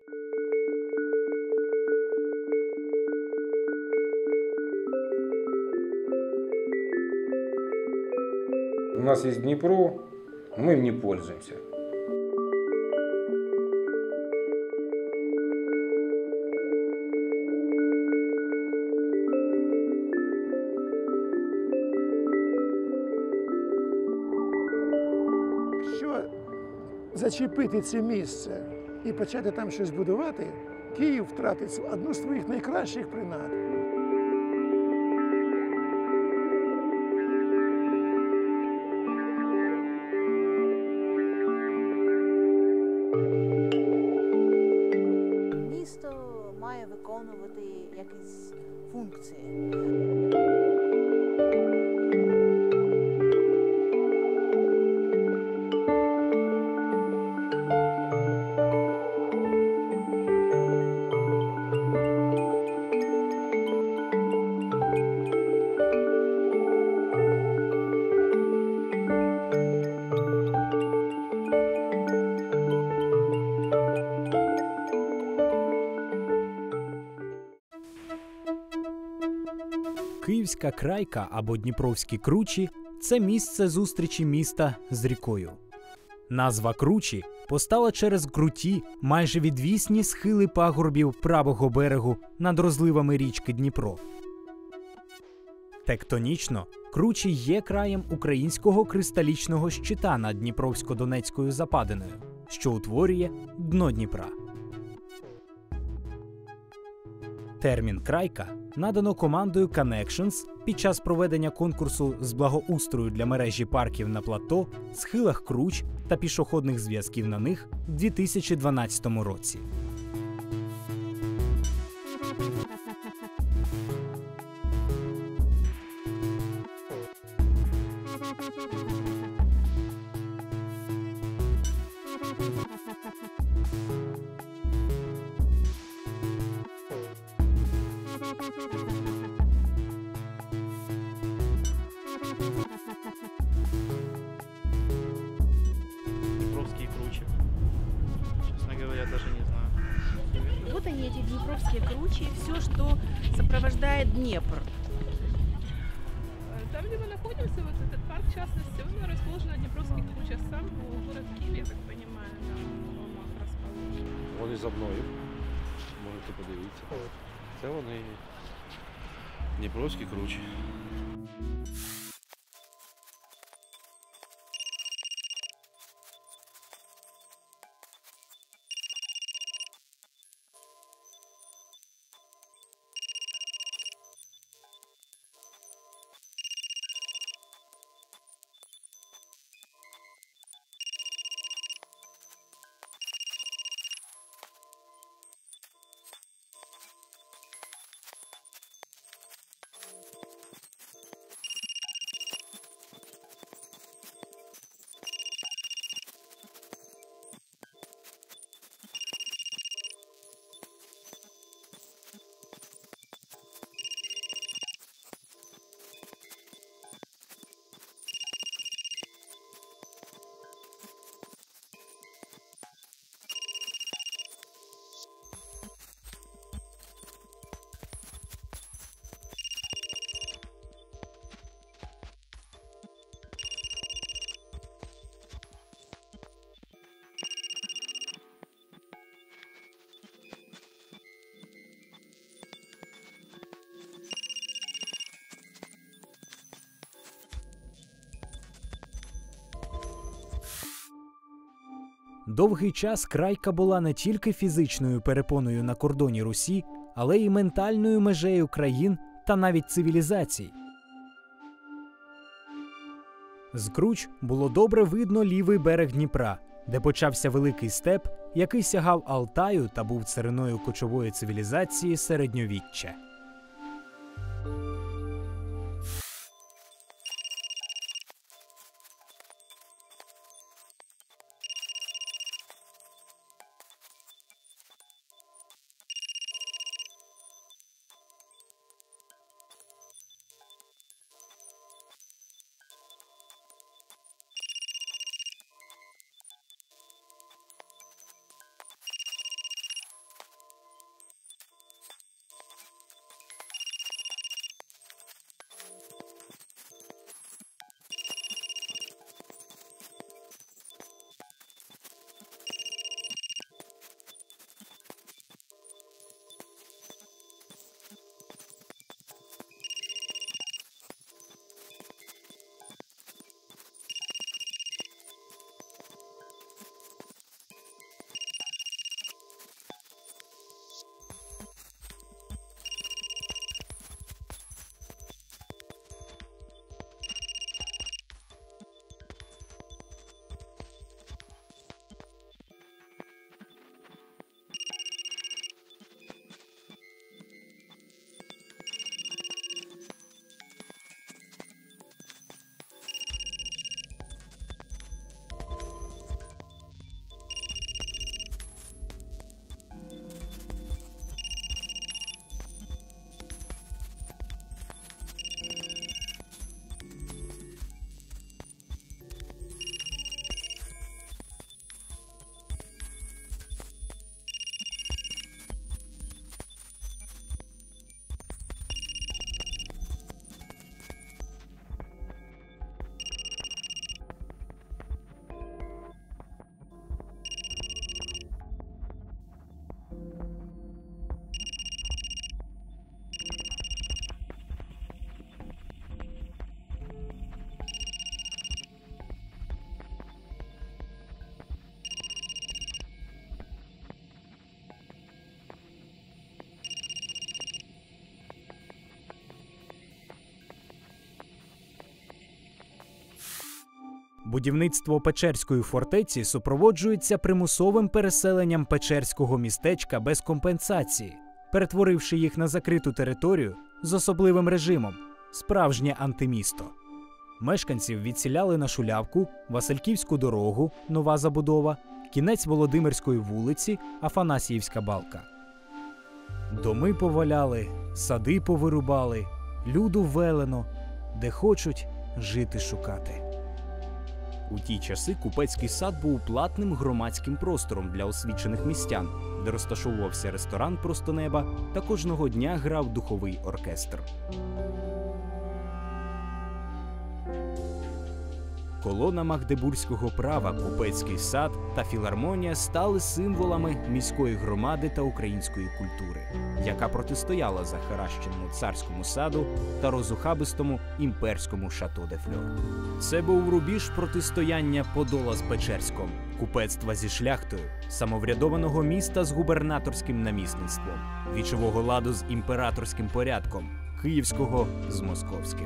У нас есть Днепро, мы им не пользуемся. Якщо зачепити це місце і почати там щось будувати, Київ втратить одну з своїх найкращих принад. Місто має виконувати якісь функції. Київська крайка або Дніпровські кручі – це місце зустрічі міста з рікою. Назва кручі постала через круті, майже відвісні схили пагорбів правого берегу над розливами річки Дніпро. Тектонічно кручі є краєм українського кристалічного щита над Дніпровсько-Донецькою западиною, що утворює дно Дніпра. Термін «крайка» надано командою Connections під час проведення конкурсу з благоустрою для мережі парків на плато, схилах круч та пішохідних зв'язків на них у 2012 році. Днепровские кручи. Честно говоря, даже не знаю. Вот они, эти днепровские кручи, все, что сопровождает Днепр. Там, где мы находимся, вот этот парк, в частности, он расположен на Днепровских кручах. Сам город Киев, я так понимаю, да, в холмах расположен. Вони за мною. Можете подивитися. Це вони Дніпровські кручі. Довгий час крайка була не тільки фізичною перепоною на кордоні Русі, але й ментальною межею країн та навіть цивілізацій. З круч було добре видно лівий берег Дніпра, де почався великий степ, який сягав Алтаю та був цариною кочової цивілізації середньовіччя. Будівництво Печерської фортеці супроводжується примусовим переселенням Печерського містечка без компенсації, перетворивши їх на закриту територію з особливим режимом – справжнє антимісто. Мешканців відселяли на Шулявку, Васильківську дорогу, нова забудова, кінець Володимирської вулиці, Афанасіївська балка. Доми поваляли, сади повирубали, люду велено, де хочуть жити шукати. У ті часи Купецький сад був платним громадським простором для освічених містян, де розташовувався ресторан «Просто неба» та кожного дня грав духовий оркестр. Колона магдебурзького права, Купецький сад та філармонія стали символами міської громади та української культури, яка протистояла захаращеному царському саду та розухабистому імперському Шато де Фльор. Це був рубіж протистояння Подола з Печерськом, купецтва зі шляхтою, самоврядованого міста з губернаторським намісництвом, вічового ладу з імператорським порядком, київського з московським.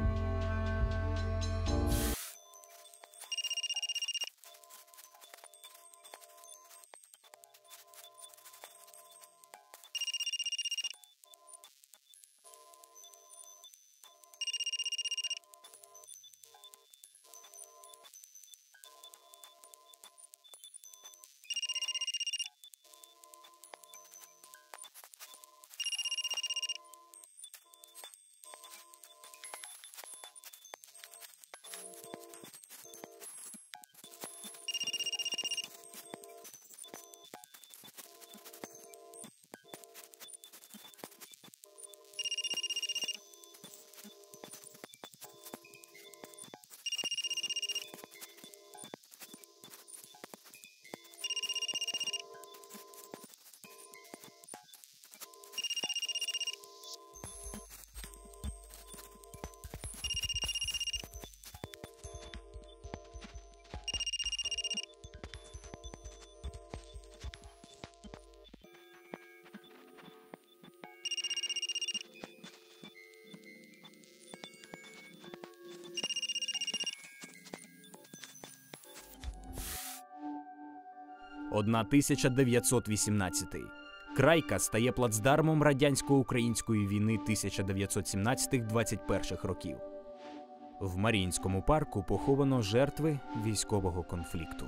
– 1918. Крайка стає плацдармом радянсько-української війни 1917-21 років. В Маріїнському парку поховано жертви військового конфлікту.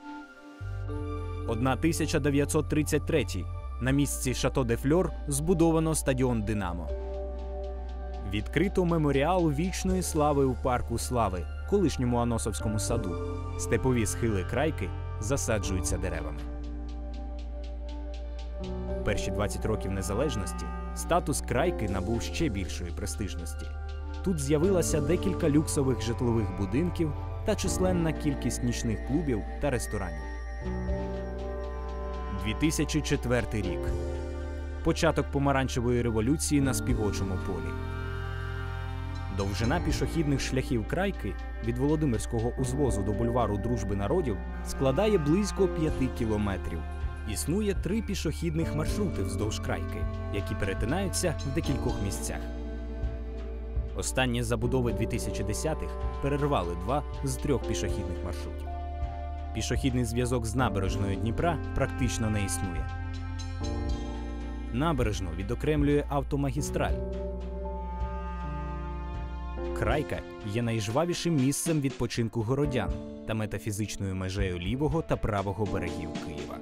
1933. На місці Шато де Фльор збудовано стадіон «Динамо». Відкрито меморіал вічної слави у парку Слави, колишньому Аносовському саду. Степові схили Крайки засаджуються деревами. Перші 20 років незалежності статус Крайки набув ще більшої престижності. Тут з'явилося декілька люксових житлових будинків та численна кількість нічних клубів та ресторанів. 2004 рік. Початок помаранчевої революції на співочому полі. Довжина пішохідних шляхів Крайки від Володимирського узвозу до бульвару Дружби народів складає близько 5 кілометрів. Існує 3 пішохідних маршрути вздовж Крайки, які перетинаються в декількох місцях. Останні забудови 2010-х перервали 2 з 3 пішохідних маршрутів. Пішохідний зв'язок з набережною Дніпра практично не існує. Набережну відокремлює автомагістраль. Крайка є найжвавішим місцем відпочинку городян та метафізичною межею лівого та правого берегів Києва.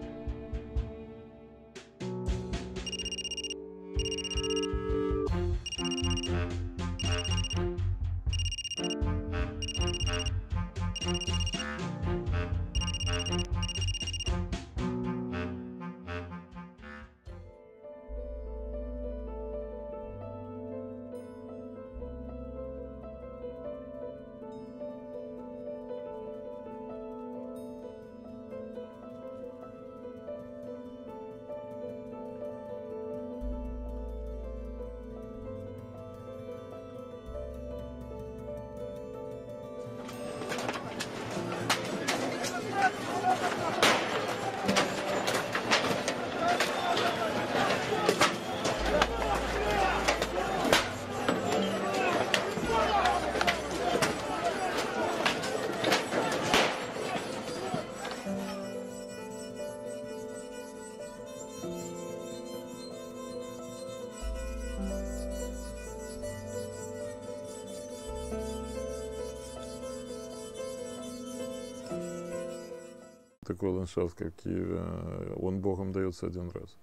Такой ландшафт, как в Киеве, он Богом дается один раз.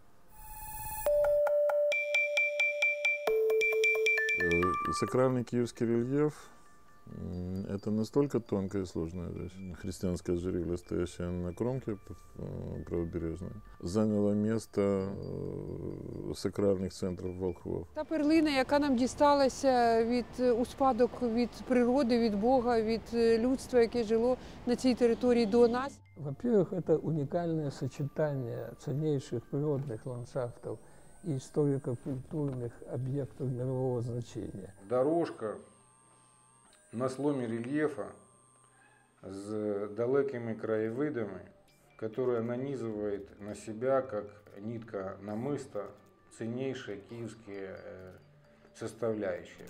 Сакральный киевский рельеф – это настолько тонкая и сложная вещь. Христианское ожерелье, стоящее на кромке правобережной, заняло место сакральних центрів волхвов. Та перлина, яка нам дісталася у спадок від природи, від Бога, від людства, яке жило на цій території до нас. Во-первых, это уникальное сочетание ценнейших природных ландшафтов и историко-культурных объектов мирового значения. Дорожка на сломі рельєфа з далекими краєвидами, которая нанизывает на себя, как нитка намыста, ценнейшие киевские составляющие.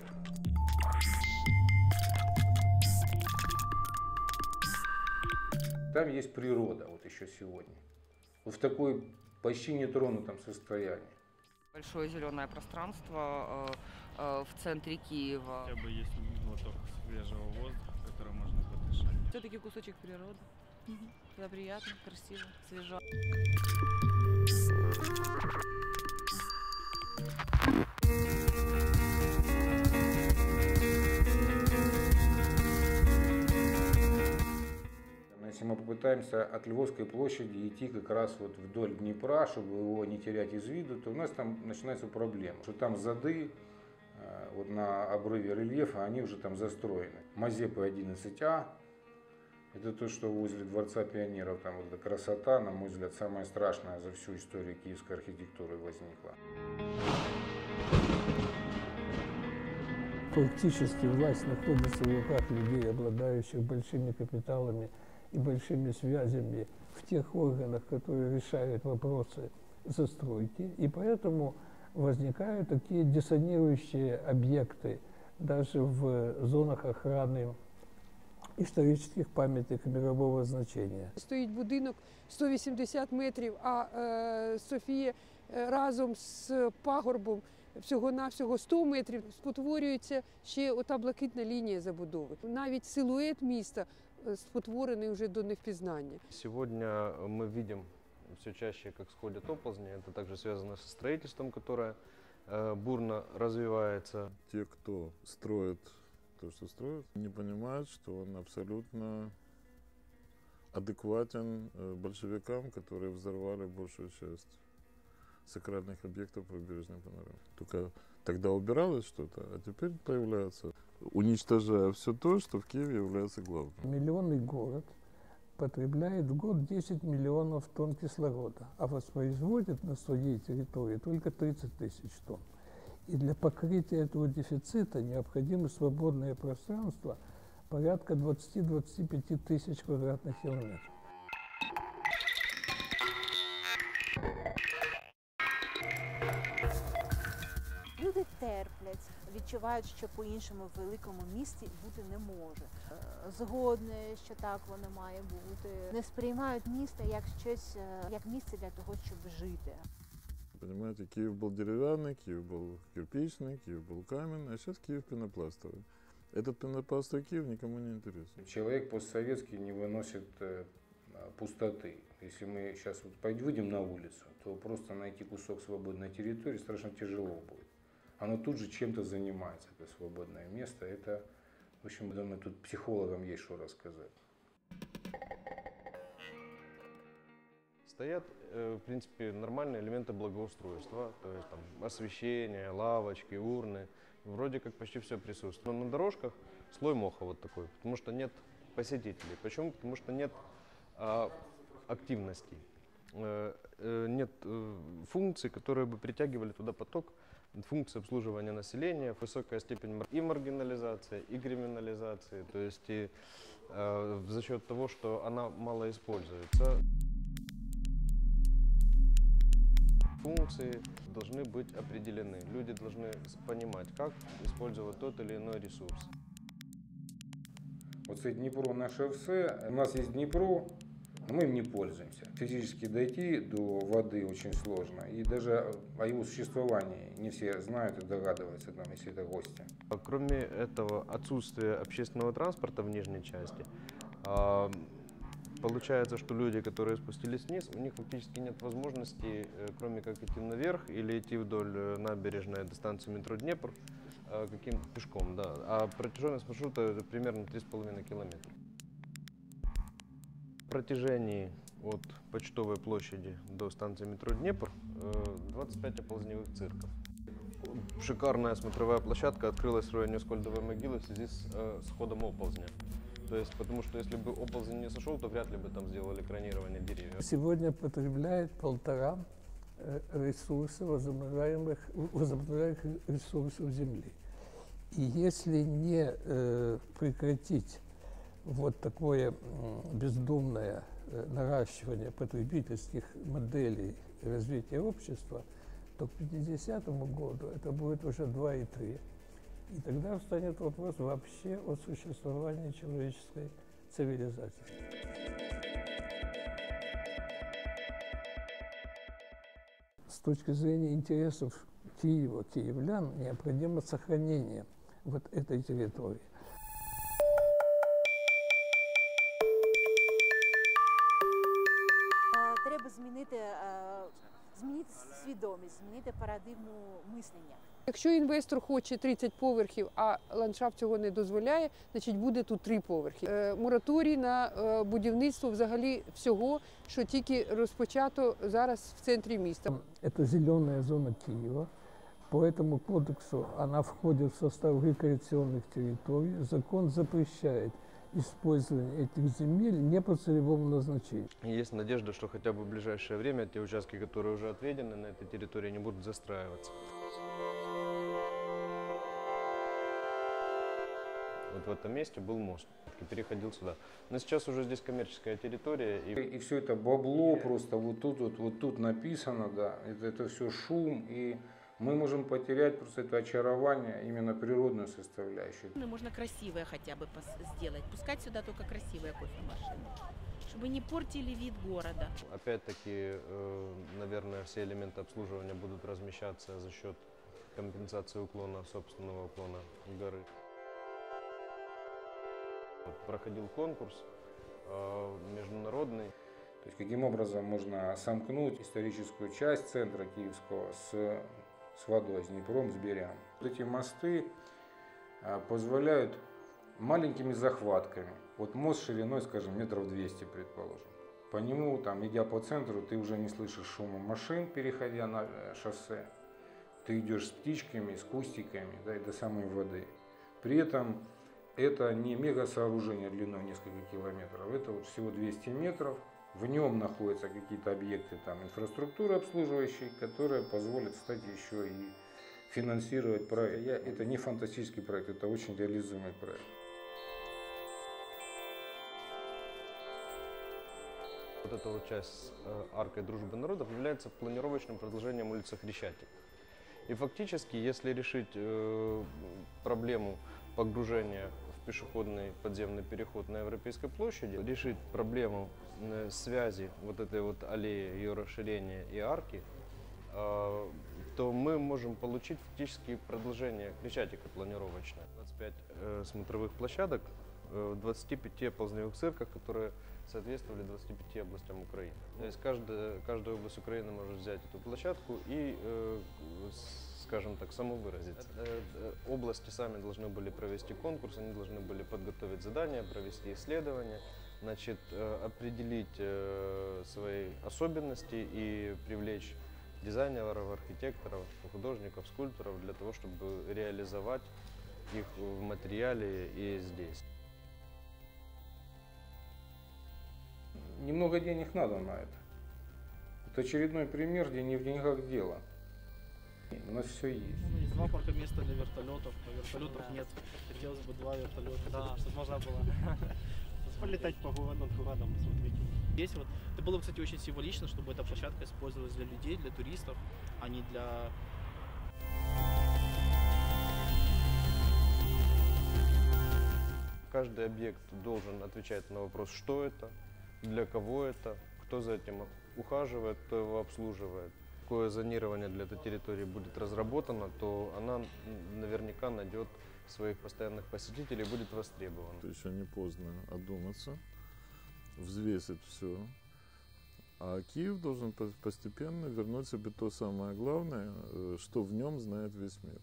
Там есть природа, вот еще сегодня, вот в такой почти нетронутом состоянии. Большое зеленое пространство в центре Киева. Хотя бы есть глоток свежего воздуха, который можно подышать. Все-таки кусочек природы. Это приятно, красиво, свежо. Если мы попытаемся от Львовской площади идти как раз вот вдоль Днепра, чтобы его не терять из виду, то у нас там начинается проблема, что там зады вот на обрыве рельефа, они уже там застроены. Мазепы 11А, это то, что возле Дворца пионеров, там вот эта красота, на мой взгляд, самая страшная за всю историю киевской архитектуры возникла. Фактически власть находится в руках людей, обладающих большими капиталами и большими связями в тех органах, которые решают вопросы застройки. И поэтому возникают такие диссонирующие объекты даже в зонах охраны історичних пам'яток мирового значення. Стоїть будинок 180 метрів, а Софія разом з пагорбом всього-навсього 100 метрів спотворюється ще ота блакитна лінія забудови. Навіть силует міста спотворений вже до невпізнання. Сегодня мы видим все чаще, как сходят оползни. Это также связано со строительством, которое бурно развивается. Те, кто строит то, что строят, не понимают, что он абсолютно адекватен большевикам, которые взорвали большую часть сакральных объектов правобережной панорамы. Только тогда убиралось что-то, а теперь появляется, уничтожая все то, что в Киеве является главным. Миллионный город потребляет в год 10 миллионов тонн кислорода, а воспроизводит на своей территории только 30 тысяч тонн. И для покрытия этого дефицита необходимо свободное пространство порядка 20-25 тысяч квадратных километров. Люди терплять, відчувають, що по-іншому в великому місті бути не може. Згодні, що так воно має бути. Не сприймають місто як щось, як місце для того, щоб жити. Понимаете, Киев был деревянный, Киев был кирпичный, Киев был каменный, а сейчас Киев пенопластовый. Этот пенопластовый Киев никому не интересен. Человек постсоветский не выносит пустоты. Если мы сейчас вот выйдем на улицу, то просто найти кусок свободной территории страшно тяжело будет. Оно тут же чем-то занимается, это свободное место. Это, в общем, думаю, тут психологам есть что рассказать. Стоят, в принципе, нормальные элементы благоустройства, то есть там освещение, лавочки, урны, вроде как почти все присутствует. Но на дорожках слой моха вот такой, потому что нет посетителей. Почему? Потому что нет активности, нет функций, которые бы притягивали туда поток, функции обслуживания населения, высокая степень и маргинализации, и криминализации, то есть и за счет того, что она мало используется. Функции должны быть определены. Люди должны понимать, как использовать тот или иной ресурс. Вот Днепро наше все. У нас есть Днепро, но мы им не пользуемся. Физически дойти до воды очень сложно. И даже о его существовании не все знают и догадываются, там, если это гости. Кроме этого, отсутствия общественного транспорта в нижней части, Получается, что люди, которые спустились вниз, у них фактически нет возможности, кроме как идти наверх или идти вдоль набережной до станции метро Днепр, каким-то пешком, да. А протяженность маршрута примерно 3,5 километра. В протяжении от Почтовой площади до станции метро Днепр 25 оползневых цирков. Шикарная смотровая площадка открылась в районе Скольдовой могилы в связи с сходом оползня. То есть, потому что если бы оползень не сошел, то вряд ли бы там сделали кронирование деревьев. Сегодня потребляет 1,5 ресурса возобновляемых ресурсов Земли. И если не прекратить вот такое бездумное наращивание потребительских моделей развития общества, то к 50 году это будет уже 2,3. И тогда встанет вопрос вообще о существовании человеческой цивилизации. С точки зрения интересов Киева, киевлян, необходимо сохранение вот этой территории. Треба змінити свідомість, змінити парадигму мислення. Якщо інвестор хоче 30 поверхів, а ландшафт цього не дозволяє, значить буде тут 3 поверхи. Мораторій на будівництво взагалі всього, що тільки розпочато зараз в центрі міста. Это зеленая зона Киева. По этому кодексу она входит в состав рекреационных территорий. Закон запрещает использование этих земель не по целевому назначению. Есть надежда, что хотя бы в ближайшее время те участки, которые уже отведены на этой территории, не будут застраиваться. Вот в этом месте был мост, и переходил сюда. Но сейчас уже здесь коммерческая территория. И все это бабло просто вот тут написано, да, это все шум, и мы можем потерять просто это очарование, именно природную составляющую. Можно красивое хотя бы сделать, пускать сюда только красивые кофемашины, чтобы не портили вид города. Опять-таки, наверное, все элементы обслуживания будут размещаться за счет компенсации уклона, собственного уклона горы. Проходил конкурс международный. То есть каким образом можно сомкнуть историческую часть центра Киевского с водой, с Днепром, с Берям. Вот эти мосты позволяют маленькими захватками. Вот мост шириной, скажем, метров 200, предположим. По нему, там, идя по центру, ты уже не слышишь шума машин, переходя на шоссе. Ты идешь с птичками, с кустиками, да, и до самой воды. При этом это не мега-сооружение длиной несколько километров, это вот всего 200 метров. В нем находятся какие-то объекты там, инфраструктуры обслуживающие, которые позволят, кстати, еще и финансировать проект. Это не фантастический проект, это очень реализуемый проект. Вот эта вот часть с аркой Дружбы народов является планировочным продолжением улицы Хрещатик. И фактически, если решить проблему погружения в пешеходный подземный переход на Европейской площади, решить проблему связи вот этой вот аллеи, ее расширения и арки, то мы можем получить фактически продолжение Хрещатика планировочное. 25 смотровых площадок в 25 оползневых цирках, которые соответствовали 25 областям Украины. То есть каждая область Украины может взять эту площадку и, скажем так, самовыразиться. Области сами должны были провести конкурс, они должны были подготовить задания, провести исследования, значит, определить свои особенности и привлечь дизайнеров, архитекторов, художников, скульпторов для того, чтобы реализовать их в материале и здесь. Немного денег надо на это. Это очередной пример, где не в деньгах дело. У нас все есть. Есть 2 паркоместа для вертолетов, а вертолетов нет. Хотелось бы 2 вертолета, да, чтобы можно было полетать над городом, посмотреть. Здесь вот, это было бы, кстати, очень символично, чтобы эта площадка использовалась для людей, для туристов, а не для... Каждый объект должен отвечать на вопрос, что это, для кого это, кто за этим ухаживает, кто его обслуживает. Какое зонирование для этой территории будет разработано, то она наверняка найдет своих постоянных посетителей и будет востребована. Еще не поздно одуматься взвесить все. А Киев должен постепенно вернуть себе то самое главное, что в нем знает весь мир.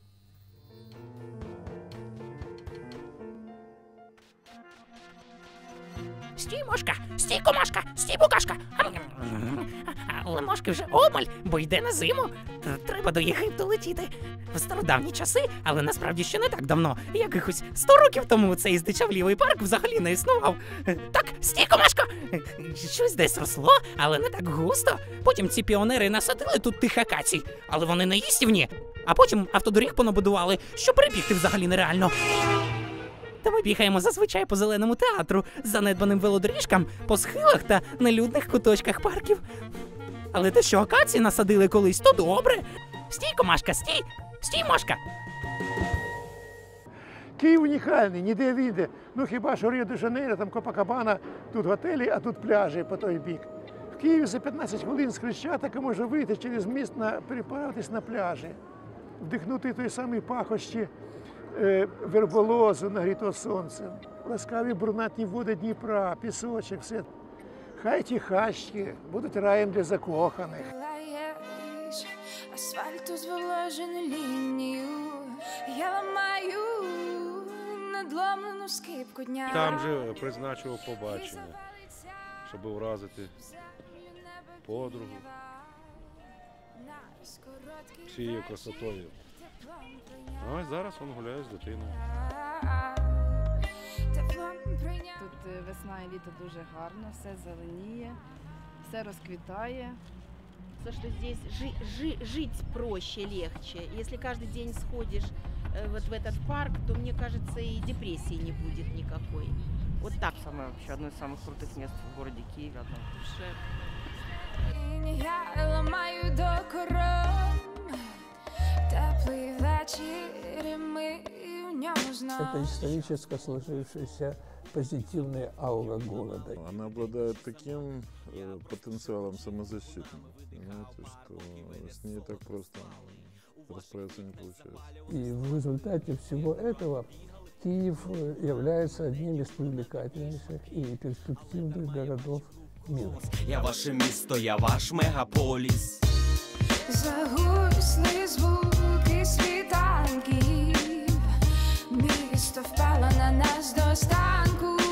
Стій, мошка, стій, комашка, стій, букашка. Але мошки вже обмаль, бо йде на зиму. Треба до Єгипту летіти. В стародавні часи, але насправді ще не так давно. Якихось 100 років тому цей здичавлілий парк взагалі не існував. Так, стій, комашка! Щось десь росло, але не так густо. Потім ці піонери насадили тут тих акацій, але вони не їстівні. А потім автодоріг понабудували, що перебігти взагалі нереально. Та ми бігаємо зазвичай по зеленому театру, занедбаним велодоріжкам, по схилах та нелюдних куточках парків. Але те, що акації насадили колись, то добре. Стій, комашка, стій! Стій, мошка! Київ унікальний, ніде віде. Ну хіба що Ріо-де-Жанейро, там Копакабана, тут готелі, а тут пляжі по той бік. В Києві за 15 хвилин з Хрещатика можна вийти через міст, переправитись на пляжі, вдихнути той самий пахощі верболозу, нагрітого сонцем, ласкаві брунатні води Дніпра, пісочок, все. Хай ті хащі будуть раєм для закоханих. Асфальту зволожену лінію, я ламаю надломлену скипку дня. Там же призначив побачення, щоб вразити подругу всією красотою. А ось зараз він гуляє з дитиною. Тут весна і літо дуже гарно, все зеленіє, все розквітає. То, что здесь жить проще, легче. Если каждый день сходишь вот в этот парк, то, мне кажется, и депрессии не будет никакой. Вот так. Самое, вообще, одно из самых крутых мест в городе Киеве. Я ламаю до корон, теплий вечір, і ми в ньому знову. Это исторически сложившаяся позитивная аура города. Она обладает таким потенциалом самозащиты, понимаете, что с ней так просто расправиться не получается. И в результате всего этого Киев является одним из привлекательнейших и перспективных городов мира. Я ваше місто, я ваш мегаполіс. Загусли звуки світанків, місто впало на нас до останку.